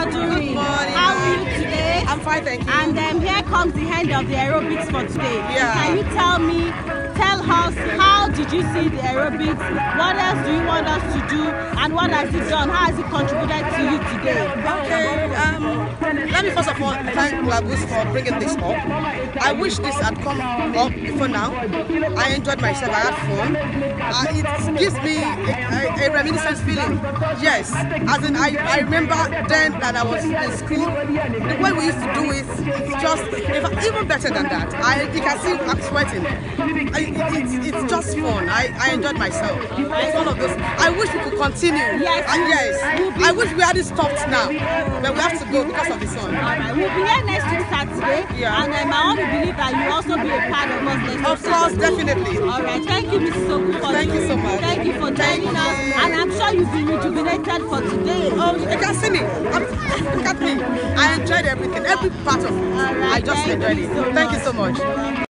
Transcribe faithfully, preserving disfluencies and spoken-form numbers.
you doing? Good morning. How are you today? I'm fine, thank you. And um, here comes the end of the aerobics for today. Yeah. Can you tell me, tell us, how did you see the aerobics? What else do you want us to do? And what has it done? How has it contributed to you today? Okay, um, let me first of all thank Lagos for bringing this up. I wish this had come up before now. I enjoyed myself, I had fun. Uh, it gives me a, a, a reminiscent feeling. Yes, as in I, I remember then that I was in school, the way we used to do it, it's just even better than that. I, you can see I'm sweating. I, it, it's, it's just fun. I, I enjoyed myself. It's one of those. I wish we could continue. Yes, and yes, I wish we had it stopped now, but we have to go because of the sun. Alright, we'll be here next week Saturday. Yeah. And um, I want to believe that you also be a part of us next Of week course, Saturday. definitely. Alright, thank you, Missus Ogu. Thank you so much. Thank you for Thank joining us. you. And I'm sure you'll be rejuvenated for today. Oh, you can see me. I'm, look at me. I enjoyed everything, every part of it. Alright, I just thank enjoyed you it. so Thank you much. so much.